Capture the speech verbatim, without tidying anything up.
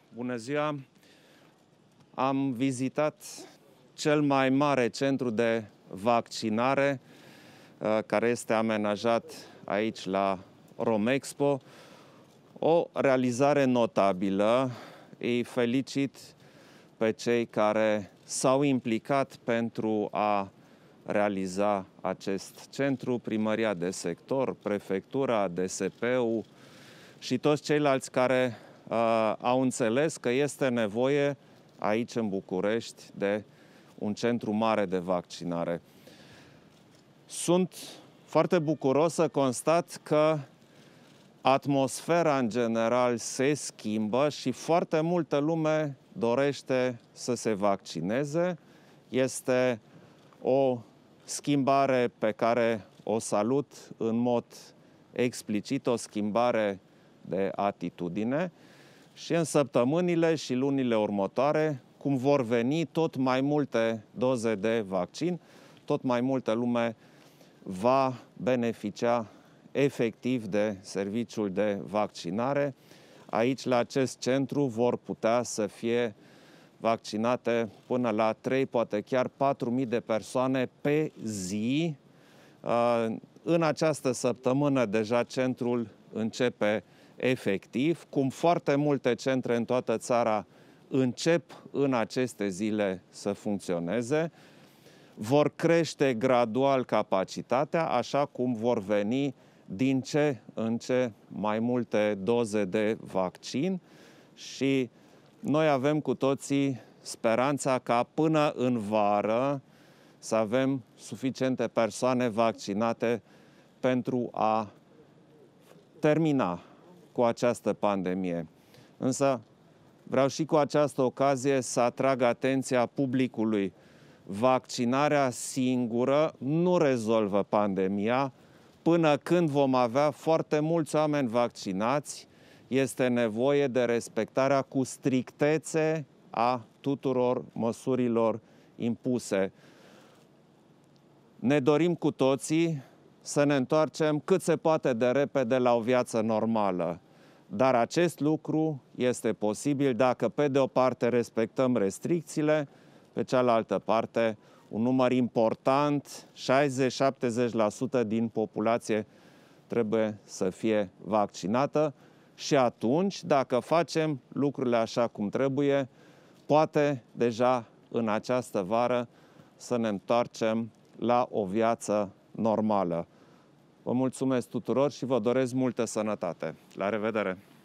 Bună ziua! Am vizitat cel mai mare centru de vaccinare care este amenajat aici la Romexpo. O realizare notabilă. Îi felicit pe cei care s-au implicat pentru a realiza acest centru, primăria de sector, prefectura, D S P-ul și toți ceilalți care uh, au înțeles că este nevoie aici în București de un centru mare de vaccinare. Sunt foarte bucuros să constat că atmosfera în general se schimbă și foarte multă lume dorește să se vaccineze. Este o schimbare pe care o salut în mod explicit, o schimbare de atitudine și în săptămânile și lunile următoare, cum vor veni tot mai multe doze de vaccin, tot mai multă lume va beneficia efectiv de serviciul de vaccinare. Aici, la acest centru, vor putea să fie vaccinate până la trei, poate chiar patru mii de persoane pe zi. În această săptămână deja centrul începe efectiv, cum foarte multe centre în toată țara încep în aceste zile să funcționeze. Vor crește gradual capacitatea, așa cum vor veni din ce în ce mai multe doze de vaccin și noi avem cu toții speranța ca până în vară să avem suficiente persoane vaccinate pentru a termina cu această pandemie. Însă vreau și cu această ocazie să atrag atenția publicului. Vaccinarea singură nu rezolvă pandemia. Până când vom avea foarte mulți oameni vaccinați, este nevoie de respectarea cu strictețe a tuturor măsurilor impuse. Ne dorim cu toții să ne întoarcem cât se poate de repede la o viață normală. Dar acest lucru este posibil dacă, pe de o parte, respectăm restricțiile, pe cealaltă parte, un număr important, șaizeci-șaptezeci la sută din populație trebuie să fie vaccinată și atunci, dacă facem lucrurile așa cum trebuie, poate deja în această vară să ne întoarcem la o viață normală. Vă mulțumesc tuturor și vă doresc multă sănătate. La revedere!